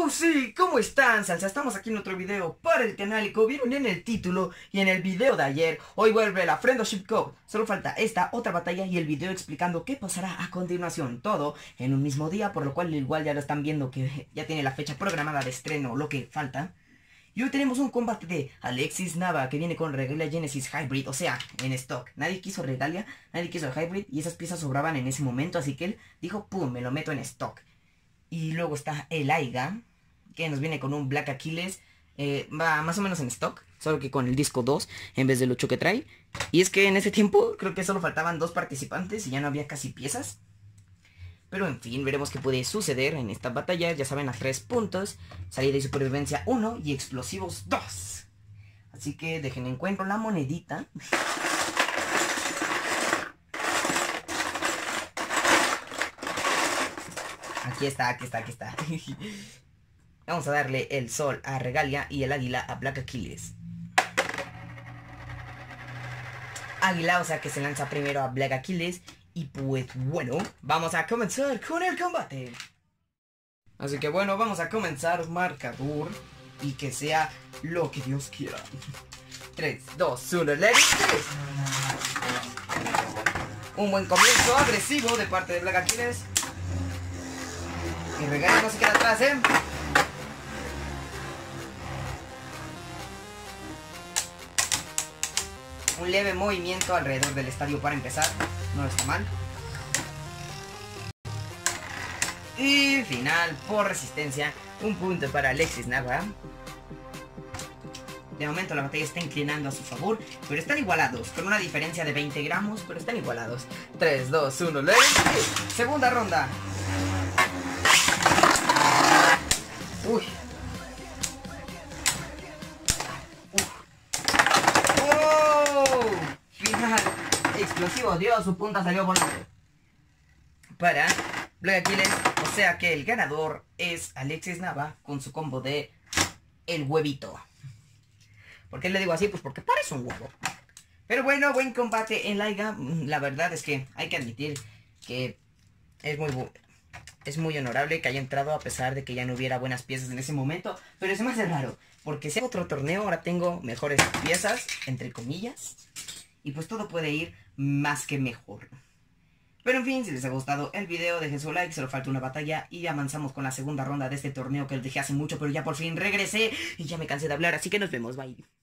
Oh sí, ¿cómo están, salsa? Estamos aquí en otro video para el canal y como vieron en el título y en el video de ayer, hoy vuelve la Friendship Cup. Solo falta esta otra batalla y el video explicando qué pasará a continuación. Todo en un mismo día, por lo cual igual ya lo están viendo que ya tiene la fecha programada de estreno, lo que falta. Y hoy tenemos un combate de Alexis Nava que viene con Regalia Genesis Hybrid, o sea, en stock. Nadie quiso Regalia, nadie quiso el Hybrid y esas piezas sobraban en ese momento, así que él dijo, pum, me lo meto en stock. Y luego está el Aiga, que nos viene con un Black Achilles. Va más o menos en stock, solo que con el disco 2 en vez del 8 que trae. Y es que en ese tiempo creo que solo faltaban 2 participantes y ya no había casi piezas. Pero en fin, veremos qué puede suceder en esta batalla. Ya saben, a 3 puntos, salida y supervivencia 1 y explosivos 2. Así que dejen encuentro la monedita. Aquí está, aquí está, aquí está. Vamos a darle el sol a Regalia y el águila a Black Achilles. Águila, o sea que se lanza primero a Black Achilles. Y pues bueno, vamos a comenzar con el combate. Así que bueno, vamos a comenzar marcador. Y que sea lo que Dios quiera. 3, 2, 1, let's go. Un buen comienzo agresivo de parte de Black Achilles. Y Regalia no se queda atrás, Un leve movimiento alrededor del estadio para empezar. No está mal. Y final por resistencia. Un punto para Alexis Nava. De momento la batalla está inclinando a su favor. Pero están igualados. Con una diferencia de 20 gramos. Pero están igualados. 3, 2, 1, let's go. Segunda ronda. Uy. ¡Oh! Final. Explosivo, Dios, su punta salió volando. Para Black Achilles. O sea que el ganador es Alexis Nava con su combo de el huevito. ¿Por qué le digo así? Pues porque parece un huevo. Pero bueno, buen combate en Aiga. La verdad es que hay que admitir que es muy honorable que haya entrado a pesar de que ya no hubiera buenas piezas en ese momento. Pero se me hace raro, porque si hago otro torneo ahora tengo mejores piezas, entre comillas. Y pues todo puede ir más que mejor. Pero en fin, si les ha gustado el video, dejen su like, solo falta una batalla. Y avanzamos con la segunda ronda de este torneo que lo dejé hace mucho, pero ya por fin regresé. Y ya me cansé de hablar, así que nos vemos, bye.